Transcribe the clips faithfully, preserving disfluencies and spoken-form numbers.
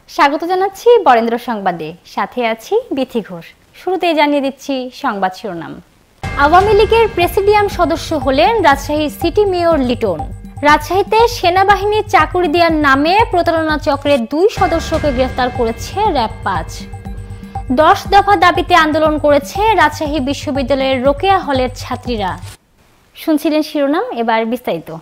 স্বাগত জানাচ্ছি বরেন্দ্র সংবাদে, সাথে আছি বিথি ঘোষ। শুরুতেই জানিয়ে দিচ্ছি সংবাদ শিরোনাম। আওয়ামী লীগের প্রেসিডিয়াম সদস্য হলেন রাজশাহী সিটি মেয়র লিটন। রাজশাহীতে সেনাবাহিনীর চাকরি দেওয়ার নামে প্রতারণা চক্রের দুই সদস্যকে গ্রেফতার করেছে র‍্যাব পাঁচ। দশ দফা দাবিতে আন্দোলন করেছে রাজশাহী বিশ্ববিদ্যালয়ের রোকেয়া হলের ছাত্রীরা। শুনছিলেন শিরোনাম, এবার বিস্তারিত।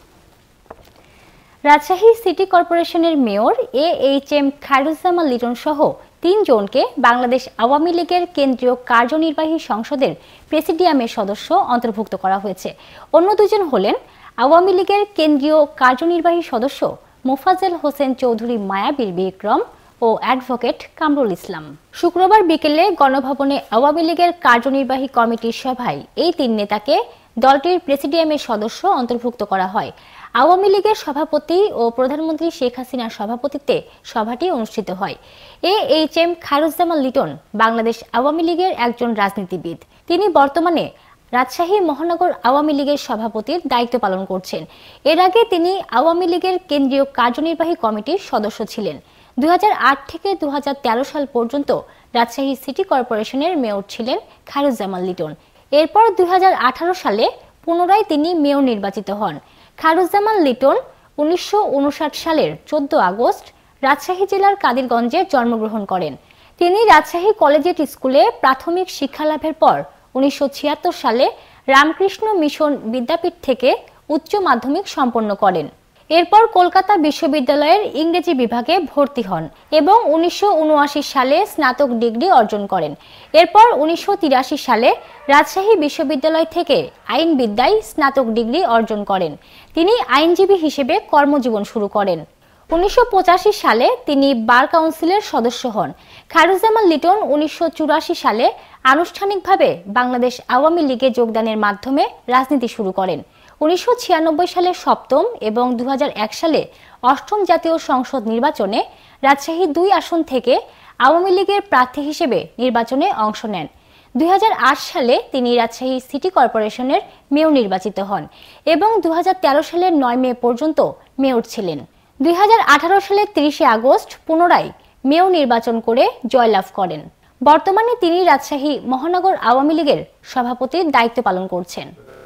রাজশাহী সিটি কর্পোরেশনের mayor A H M Khairuzzaman Liton সহ তিনজনকে বাংলাদেশ আওয়ামী লীগের কেন্দ্রীয় কার্যনির্বাহী সংসদের প্রেসিডিয়ামের সদস্য অন্তর্ভুক্ত করা হয়েছে। অন্য দুজন হলেন আওয়ামী লীগের কেন্দ্রীয় কার্যনির্বাহী সদস্য মোফাজ্জল হোসেন চৌধুরী মায়াবীর বিক্রম ও অ্যাডভোকেট কামরুল ইসলাম। শুক্রবার বিকেলে গণভবনে আওয়ামী লীগের কার্যনির্বাহী কমিটির সভায় এই তিন নেতাকে দলটির প্রেসিডিয়ামের সদস্য অন্তর্ভুক্ত করা হয়। আওয়ামী লীগের সভাপতি ও প্রধানমন্ত্রী শেখ হাসিনার সভাপতিত্বে সভাটি অনুষ্ঠিত হয়। A H M Khairuzzaman Liton Bangladesh Awami লীগের একজন রাজনীতিবিদ। তিনি বর্তমানে রাজশাহী মহানগর আওয়ামী লীগের সভাপতির দায়িত্ব পালন করছেন। এর আগে তিনি আওয়ামী লীগের কেন্দ্রীয় কার্যনির্বাহী কমিটির সদস্য ছিলেন। দুই হাজার আট থেকে দুই হাজার তেরো সাল পর্যন্ত রাজশাহী সিটি কর্পোরেশনের মেয়র ছিলেন খায়রুজ্জামান লিটন। এরপর দুই হাজার আঠারো সালে পুনরায় তিনি মেয়র নির্বাচিত হন। খায়রুজ্জামান লিটন উনিশশো উনষাট সালের চোদ্দ আগস্ট রাজশাহী জেলার কাদিরগঞ্জে জন্মগ্রহণ করেন। তিনি রাজশাহী কলেজিয়েট স্কুলে প্রাথমিক শিক্ষালাভের পর উনিশশো ছিয়াত্তর সালে রামকৃষ্ণ মিশন বিদ্যাপীঠ থেকে উচ্চ মাধ্যমিক সম্পন্ন করেন। এরপর কলকাতা বিশ্ববিদ্যালয়ের ইংরেজি বিভাগে ভর্তি হন এবং উনিশশো উনআশি সালে স্নাতক ডিগ্রি অর্জন করেন। এরপর উনিশশো তিরাশি সালে রাজশাহী বিশ্ববিদ্যালয় থেকে আইন বিদ্যায় স্নাতক ডিগ্রি অর্জন করেন। তিনি আইনজীবী হিসেবে কর্মজীবন শুরু করেন। উনিশশো পঁচাশি সালে তিনি বার কাউন্সিলের সদস্য হন। খায়রুজ্জামান লিটন উনিশশো চুরাশি সালে আনুষ্ঠানিকভাবে বাংলাদেশ আওয়ামী লীগে যোগদানের মাধ্যমে রাজনীতি শুরু করেন। উনিশশো ছিয়ানব্বই সালে সপ্তম এবং দুই হাজার এক সালে অষ্টম জাতীয় সংসদ নির্বাচনে রাজশাহী দুই আসন থেকে আওয়ামী লীগের প্রার্থী হিসেবে নির্বাচনে অংশ নেন। দুই হাজার আট সালে তিনি রাজশাহী সিটি কর্পোরেশনের মেয়র নির্বাচিত হন এবং দুই হাজার তেরো সালের নয় মে পর্যন্ত মেয়র ছিলেন। দুই হাজার আঠারো সালের তিরিশে আগস্ট পুনরায় মেয়র নির্বাচন করে জয়লাভ করেন। বর্তমানে তিনি রাজশাহী মহানগর আওয়ামী লীগের সভাপতির দায়িত্ব পালন করছেন।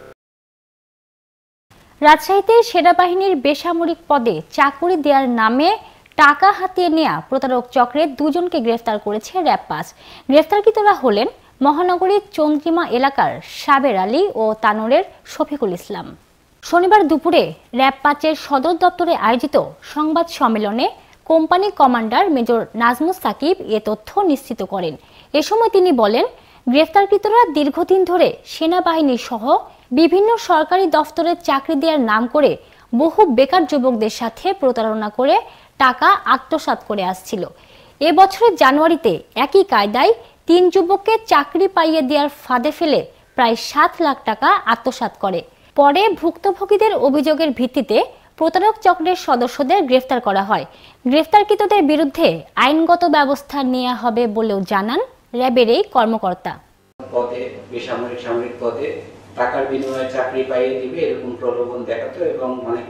রাজশাহীতে সেনাবাহিনীর বেসামরিক পদে চাকরি দেওয়ার নামে টাকা হাতিয়ে নেয়া প্রতারক চক্রের দুজনকে গ্রেফতার করেছে র‍্যাব পাঁচ। গ্রেফতারকৃতরা হলেন মহানগরীর চন্দ্রিমা এলাকার সাবের আলী ও তানোরের শফিকুল ইসলাম। শনিবার দুপুরে র‍্যাব পাঁচের সদর দপ্তরে আয়োজিত সংবাদ সম্মেলনে company commander major Nazmus Sakib এ তথ্য নিশ্চিত করেন। এ সময় তিনি বলেন, গ্রেফতারকৃতরা দীর্ঘদিন ধরে সেনাবাহিনী সহ বিভিন্ন সরকারি দফতরে চাকরি দেওয়ার নাম করে বহু বেকার যুবকদের সাথে প্রতারণা করে টাকা আত্মসাৎ করে আসছিল। এ বছরের জানুয়ারিতে একই কায়দায় তিন যুবককে চাকরি পাইয়ে দেওয়ার ফাঁদে ফেলে প্রায় সাত লাখ টাকা আত্মসাৎ করে। পরে ভুক্তভোগীদের অভিযোগের ভিত্তিতে প্রতারক চক্রের সদস্যদের গ্রেফতার করা হয়। গ্রেফতারকৃতদের বিরুদ্ধে আইনগত ব্যবস্থা নেওয়া হবে বলেও জানান র‍্যাবের এই কর্মকর্তা। পদে বেসামরিক সামরিক পদে টাকার বিনিময়ে চাকরি পাইয়ে দিবে এরকম প্রলোভন দেখাতো এবং অনেক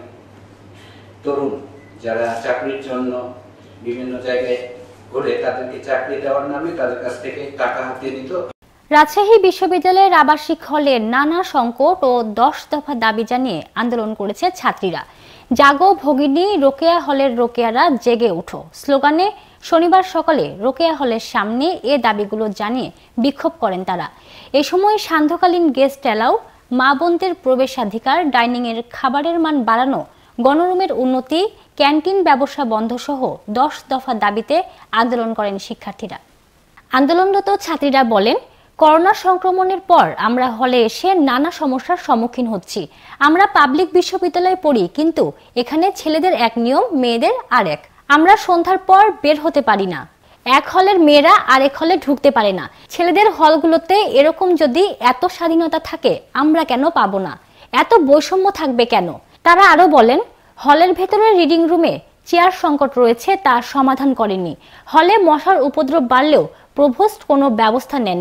তরুণ যারা চাকরির জন্য বিভিন্ন জায়গায় ঘুরে তাদেরকে চাকরি দেওয়ার নামে তাদের কাছ থেকে টাকা হাতিয়ে নিত। রাজশাহী বিশ্ববিদ্যালয়ের আবাসিক হলে নানা সংকট ও দশ দফা দাবি জানিয়ে আন্দোলন করেছে ছাত্রীরা। জাগো ভগিনী রোকেয়া হলের রোকেয়ারা জেগে উঠো স্লোগানে শনিবার সকালে রোকেয়া হলের সামনে এ দাবিগুলো জানিয়ে বিক্ষোভ করেন তারা। এ সময় সান্ধ্যকালীন গেস্ট অ্যালাউ, মা বোনদের প্রবেশাধিকার, ডাইনিং এর খাবারের মান বাড়ানো, গণরুমের উন্নতি, ক্যান্টিন ব্যবসা বন্ধ সহ দশ দফা দাবিতে আন্দোলন করেন শিক্ষার্থীরা। আন্দোলনরত ছাত্রীরা বলেন, করোনা সংক্রমণের পর আমরা হলে এসে নানা সমস্যার সম্মুখীন হচ্ছি। আমরা পাবলিক বিশ্ববিদ্যালয়ে পড়ি, কিন্তু এখানে ছেলেদের এক নিয়ম, মেয়েদের আর এক। আমরা সন্ধ্যার পর বের হতে পারি না। এক হলের মেয়েরা আরেক হলে ঢুকতে পারে না। ছেলেদের হলগুলোতে এরকম যদি এত স্বাধীনতা থাকে আমরা কেন পাবো না? এত বৈষম্য থাকবে কেন? তারা আরো বলেন, হলের ভেতরে রিডিং রুমে চেয়ার সংকট রয়েছে, তা সমাধান করেনি। হলে মশার উপদ্রব বাড়লেও প্রভোস্ট কোনো ব্যবস্থা নেননি।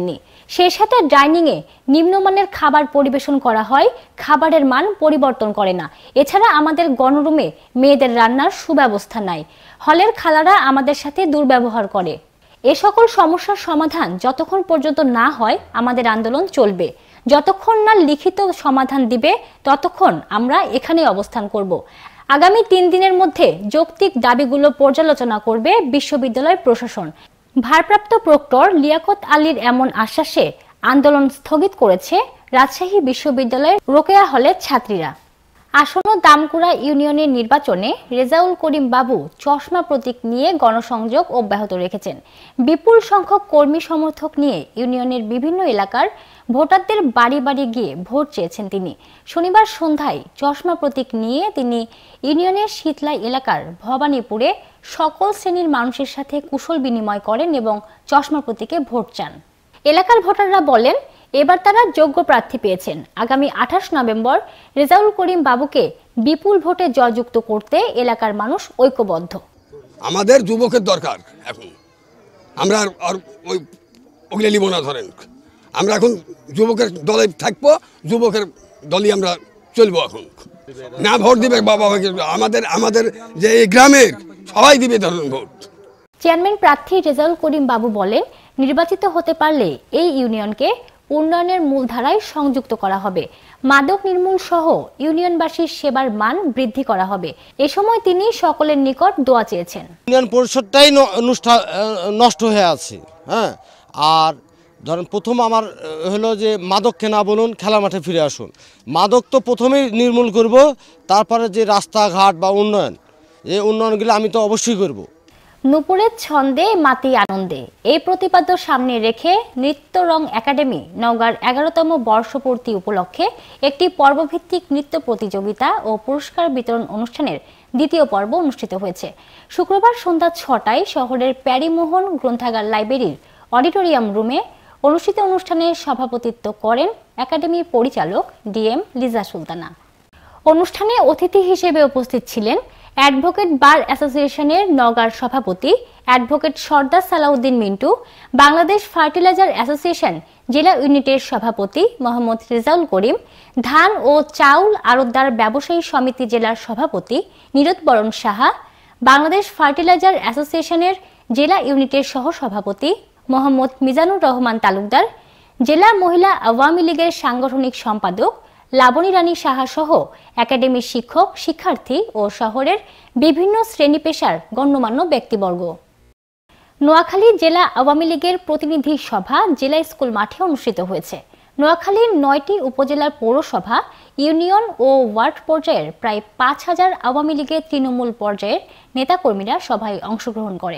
সেই সাথে ডাইনিংয়ে নিম্নমানের খাবার পরিবেশন করা হয়, খাবারের মান পরিবর্তন করে না। এছাড়া আমাদের গণরুমে মেয়েদের রান্নার সুব্যবস্থা নাই, হলের খালারা আমাদের সাথে দুর্ব্যবহার করে। এ সকল সমস্যার সমাধান যতক্ষণ পর্যন্ত না হয় আমাদের আন্দোলন চলবে। যতক্ষণ না লিখিত সমাধান দিবে ততক্ষণ আমরা এখানে অবস্থান করব। আগামী তিন দিনের মধ্যে যৌক্তিক দাবিগুলো পর্যালোচনা করবে বিশ্ববিদ্যালয় প্রশাসন। ভারপ্রাপ্ত প্রক্টর লিয়াকত আলীর এমন আশ্বাসে আন্দোলন স্থগিত করেছে রাজশাহী বিশ্ববিদ্যালয়ের রোকেয়া হলের ছাত্রীরা। আসন্ন দামকুড়া ইউনিয়নের নির্বাচনে রেজাউল করিম বাবু চশমা প্রতীক নিয়ে গণসংযোগ অব্যাহত রেখেছেন। বিপুল সংখ্যক কর্মী সমর্থক নিয়ে ইউনিয়নের বিভিন্ন এলাকার ভোটারদের বাড়ি বাড়ি গিয়ে ভোট চেয়েছেন তিনি। শনিবার সন্ধ্যায় চশমা প্রতীক নিয়ে তিনি ইউনিয়নের শীতলাই এলাকার ভবানীপুরে সকল শ্রেণীর মানুষের সাথে কুশল বিনিময় করেন এবং চশমা প্রতীকে ভোট চান। এলাকার ভোটাররা বলেন, এবার তারা যোগ্য প্রার্থী পেয়েছেন। আগামী আঠাশ নভেম্বর রেজাউল করিম বাবুকে বিপুল ভোটে জয়যুক্ত করতে এলাকার মানুষ ঐক্যবদ্ধ। আমাদের যুবকের দরকার এখন, আমরা আর ওই ওগুলো নিব না। ধরেন আমরা এখন যুবকের দলে থাকবো, যুবকের দলই আমরা চলবো। এখন না ভোট দিবে বাবা, আমাদের আমাদের যে এই গ্রামের সবাই দিবে ধরুন ভোট। চেয়ারম্যান প্রার্থী রেজাউল করিম বাবু বলেন, নির্বাচিত হতে পারলে এই ইউনিয়নকে উন্নয়নের মূলধারায় সংযুক্ত করা হবে, মাদক নির্মূল সহ ইউনিয়নবাসীর সেবার মান বৃদ্ধি করা হবে। এ সময় তিনি সকলের নিকট দোয়া চেয়েছেন। ইউনিয়ন পরিষদটাই নষ্ট হয়ে আছে। হ্যাঁ, আর ধরেন প্রথম আমার হলো যে মাদক কেনা বলুন, খেলা মাঠে ফিরে আসুন। মাদক তো প্রথমেই নির্মূল করব, তারপরে যে রাস্তাঘাট বা উন্নয়ন, এই উন্নয়নগুলো আমি তো অবশ্যই করব। নুপুরের ছন্দে মাতি আনন্দে এই প্রতিপাদ্য সামনে রেখে নৃত্য রং একাডেমি নওগাঁর এগারোতম বর্ষপূর্তি উপলক্ষে একটি পর্বভিত্তিক নৃত্য প্রতিযোগিতা ও পুরস্কার বিতরণ অনুষ্ঠানের দ্বিতীয় পর্ব অনুষ্ঠিত হয়েছে। শুক্রবার সন্ধ্যা ছটায় শহরের প্যারিমোহন গ্রন্থাগার লাইব্রেরির অডিটোরিয়াম রুমে অনুষ্ঠিত অনুষ্ঠানে সভাপতিত্ব করেন একাডেমি পরিচালক ডিএম লিজা সুলতানা। অনুষ্ঠানে অতিথি হিসেবে উপস্থিত ছিলেন অ্যাডভোকেট বার অ্যাসোসিয়েশনের নওগাঁর সভাপতি advocate Sardar Salauddin Mintu, Bangladesh fertilizer association জেলা ইউনিটের সভাপতি মোহাম্মদ রেজাউল করিম, ধান ও চাউল আড়তদার ব্যবসায়ী সমিতি জেলার সভাপতি নীরদবরণ সাহা, বাংলাদেশ ফার্টিলাইজার অ্যাসোসিয়েশনের জেলা ইউনিটের সহ সভাপতি মোহাম্মদ মিজানুর রহমান তালুকদার, জেলা মহিলা আওয়ামী লীগের সাংগঠনিক সম্পাদক লাবণী রানী সাহা সহ একাডেমির শিক্ষক, শিক্ষার্থী ও শহরের বিভিন্ন শ্রেণী পেশার গণ্যমান্য ব্যক্তিবর্গ। নোয়াখালী জেলা আওয়ামী লীগের প্রতিনিধি সভা জেলা স্কুল মাঠে অনুষ্ঠিত হয়েছে। নোয়াখালীর নয়টি উপজেলার পৌরসভা, ইউনিয়ন ও ওয়ার্ড পর্যায়ের প্রায় পাঁচ হাজার আওয়ামী লীগের তৃণমূল পর্যায়ের নেতাকর্মীরা সভায় অংশগ্রহণ করে।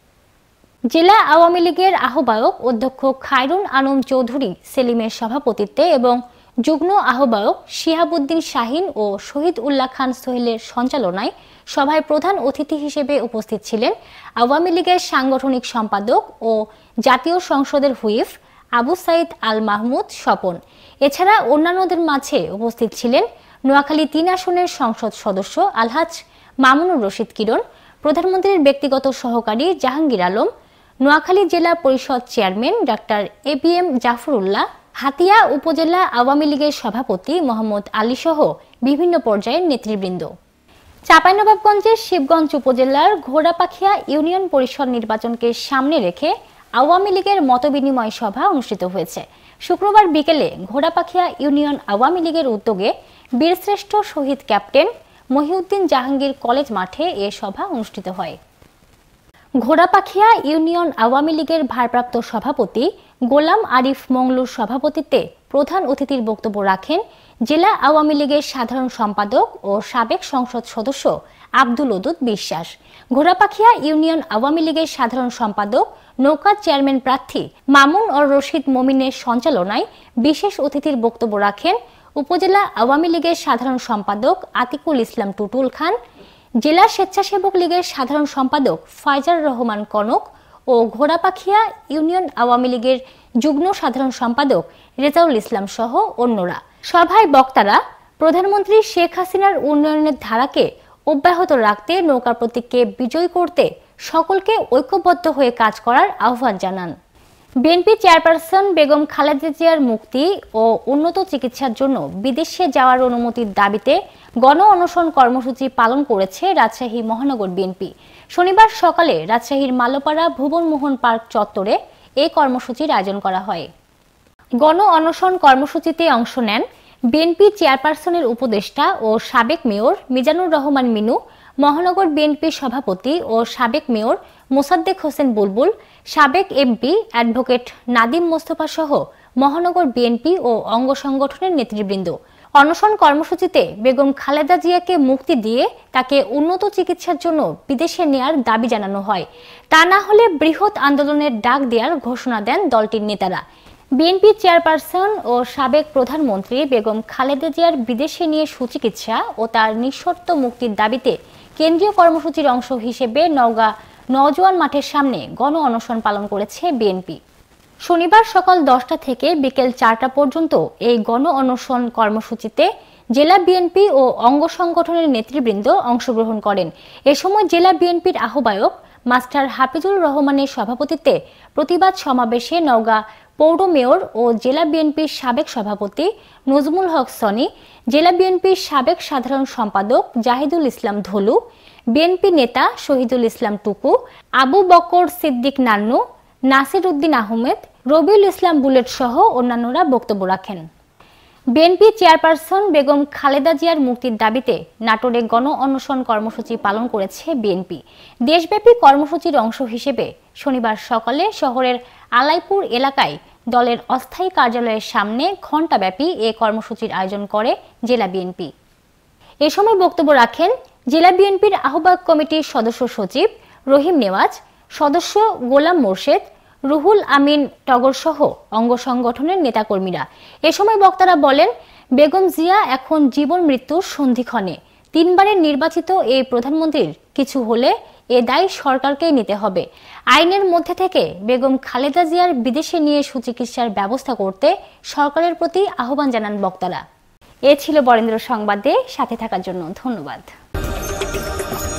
জেলা আওয়ামী লীগের আহ্বায়ক অধ্যক্ষ খায়রুন আলম চৌধুরী সেলিমের সভাপতিত্বে এবং যুগ্ম আহ্বায়ক শিহাবুদ্দিন শাহিন ও শহীদ উল্লাহ খান সোহেলের সঞ্চালনায় সভায় প্রধান অতিথি হিসেবে উপস্থিত ছিলেন আওয়ামী লীগের সাংগঠনিক সম্পাদক ও জাতীয় সংসদের হুইপ আবু সাইদ আল মাহমুদ স্বপন। এছাড়া অন্যান্যদের মাঝে উপস্থিত ছিলেন নোয়াখালী তিন আসনের সংসদ সদস্য আলহাজ মামুনুর রশিদ কিরণ, প্রধানমন্ত্রীর ব্যক্তিগত সহকারী জাহাঙ্গীর আলম, নোয়াখালী জেলা পরিষদ চেয়ারম্যান ডাক্তার A B M Zafrullah, Hatiya উপজেলা আওয়ামী লীগের সভাপতি মোহাম্মদ আলী সহ বিভিন্ন পর্যায়ের নেতৃবৃন্দ। চাঁপাইনবাবগঞ্জের শিবগঞ্জ উপজেলার ঘোড়াপাখিয়া ইউনিয়ন পরিষদ নির্বাচনকে সামনে রেখে আওয়ামী লীগের মতবিনিময় সভা অনুষ্ঠিত হয়েছে। শুক্রবার বিকেলে ঘোড়াপাখিয়া ইউনিয়ন আওয়ামী লীগের উদ্যোগে বীরশ্রেষ্ঠ শহীদ ক্যাপ্টেন মহিউদ্দিন জাহাঙ্গীর কলেজ মাঠে এ সভা অনুষ্ঠিত হয়। ঘোড়াপাখিয়া ইউনিয়ন আওয়ামী লীগের ভারপ্রাপ্ত সভাপতি গোলাম আরিফ মংলুর সভাপতিত্বে প্রধান অতিথির বক্তব্য রাখেন জেলা আওয়ামী লীগের সাধারণ সম্পাদক ও সাবেক সংসদ সদস্য আব্দুল ওদুদ বিশ্বাস। ঘোড়াপাখিয়া ইউনিয়ন আওয়ামী লীগের সাধারণ সম্পাদক নৌকা চেয়ারম্যান প্রার্থী মামুন ও রশিদ মমিনের সঞ্চালনায় বিশেষ অতিথির বক্তব্য রাখেন উপজেলা আওয়ামী লীগের সাধারণ সম্পাদক আতিকুল ইসলাম টুটুল খান, জেলা স্বেচ্ছাসেবক লীগের সাধারণ সম্পাদক ফাইজার রহমান কনক ও ঘোড়াপাখিয়া ইউনিয়ন আওয়ামী লীগের যুগ্ম সাধারণ সম্পাদক রেজাউল ইসলাম সহ অন্যরা। সভায় বক্তারা প্রধানমন্ত্রী শেখ হাসিনার উন্নয়নের ধারাকে অব্যাহত রাখতে নৌকা প্রতীককে বিজয়ী করতে সকলকে ঐক্যবদ্ধ হয়ে কাজ করার আহ্বান জানান। বিএনপি চেয়ারপারসন বেগম খালেদা জিয়ার মুক্তি ও উন্নত চিকিৎসার জন্য বিদেশে যাওয়ার অনুমতির দাবিতে গণ অনশন কর্মসূচি পালন করেছে রাজশাহী মহানগর বিএনপি। শনিবার সকালে রাজশাহীর মালোপাড়া ভুবনমোহন পার্ক চত্বরে এই কর্মসূচির আয়োজন করা হয়। গণ অনশন কর্মসূচিতে অংশ নেন বিএনপি চেয়ারপারসনের উপদেষ্টা ও সাবেক মেয়র মিজানুর রহমান মিনু, মহানগর বিএনপি সভাপতি ও সাবেক মেয়র মোসাদ্দেক হোসেন বুলবুল, সাবেক এমপি অ্যাডভোকেট নাদিম মোস্তফা সহ মহানগর বিএনপি ও অঙ্গ সংগঠনের নেতৃবৃন্দ। অনশন কর্মসূচিতে বেগম খালেদা জিয়াকে মুক্তি দিয়ে তাকে উন্নত চিকিৎসার জন্য বিদেশে নেয়ার দাবি জানানো হয়। তা না হলে বৃহৎ আন্দোলনের ডাক দেওয়ার ঘোষণা দেন দলটির নেতারা। বিএনপি চেয়ারপারসন ও সাবেক প্রধানমন্ত্রী বেগম খালেদা জিয়ার বিদেশে নিয়ে সুচিকিৎসা ও তার নিঃশর্ত মুক্তির দাবিতে কেন্দ্রীয় কর্মসূচির অংশ হিসেবে নওগাঁ নওজোয়ান মাঠের সামনে গণ অনশন পালন করেছে বিএনপি। শনিবার সকাল দশটা থেকে বিকেল চারটা পর্যন্ত এই গণ অনশন কর্মসূচিতে জেলা বিএনপি ও অঙ্গ সংগঠনের নেতৃবৃন্দ অংশগ্রহণ করেন। এ সময় জেলা বিএনপির আহ্বায়ক মাস্টার হাফিজুর রহমানের সভাপতিত্বে প্রতিবাদ সমাবেশে নওগাঁ পৌর মেয়র ও জেলা বিএনপির সাবেক সভাপতি নজমুল হক সনি, জেলা বিএনপির সাবেক সাধারণ সম্পাদক জাহিদুল ইসলাম ধলু, বিএনপি নেতা শহীদুল ইসলাম টুকু, আবু বকর সিদ্দিক নান্নু, নাসির উদ্দিন আহমেদ, রবিউল ইসলাম বুলেট সহ অন্যান্যরা বক্তব্য রাখেন। বিএনপি চেয়ারপারসন বেগম খালেদা জিয়ার মুক্তির দাবিতে নাটোরে গণ অনশন কর্মসূচি পালন করেছে বিএনপি। দেশব্যাপী কর্মসূচির অংশ হিসেবে শনিবার সকালে শহরের আলাইপুর এলাকায় দলের অস্থায়ী কার্যালয়ের সামনে ঘণ্টাব্যাপী এ কর্মসূচির আয়োজন করে জেলা বিএনপি। এ সময় বক্তব্য রাখেন জেলা বিএনপির আহ্বায়ক কমিটির সদস্য সচিব রহিম নেওয়াজ, সদস্য গোলাম মোর্শেদ, রুহুল আমিন টগর সহ অঙ্গ সংগঠনের নেতাকর্মীরা। এ সময় বক্তারা বলেন, বেগম জিয়া এখন জীবন মৃত্যুর সন্ধিক্ষণে। তিনবারের নির্বাচিত এই প্রধানমন্ত্রীর কিছু হলে এ দায় সরকারকেই নিতে হবে। আইনের মধ্যে থেকে বেগম খালেদা জিয়ার বিদেশে নিয়ে সুচিকিৎসার ব্যবস্থা করতে সরকারের প্রতি আহ্বান জানান বক্তারা। এ ছিল বরেন্দ্র সংবাদে, সাথে থাকার জন্য ধন্যবাদ।